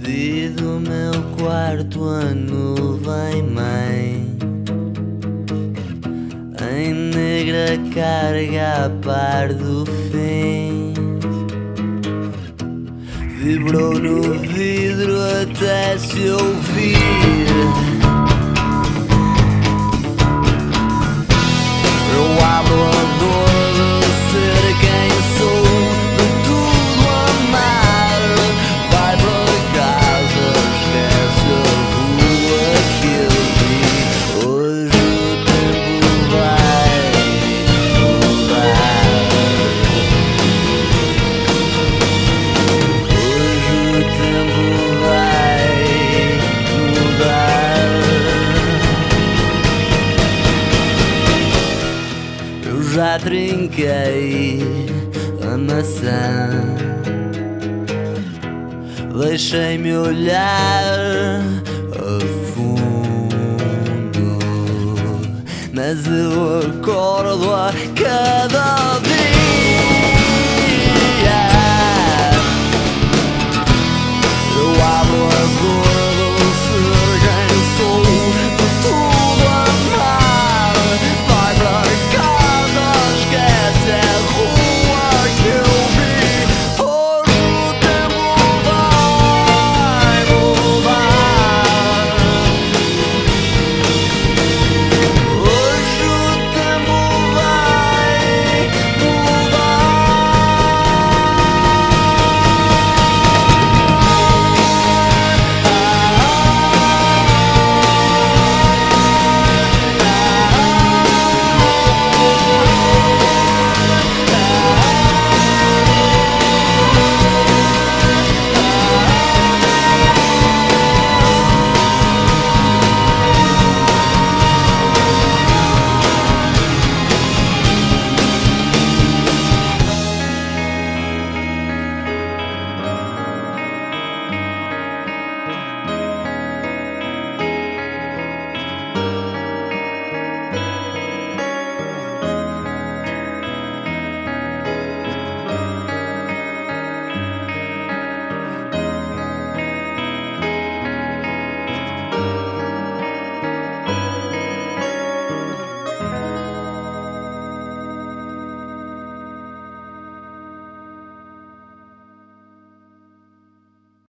do meu quarto a nuvem-mãe em negra carga a par do fim. Vibrou no vidro até se ouvir. Eu abro a dor de ser quem sou, de tudo amar. Vai para casa, esquece a rua que eu vi. Hoje o tempo vai mudar. Hoje o tempo vai mudar. Eu já trinquei a maçã, deixei-me olhar a fundo, mas eu acordo a cada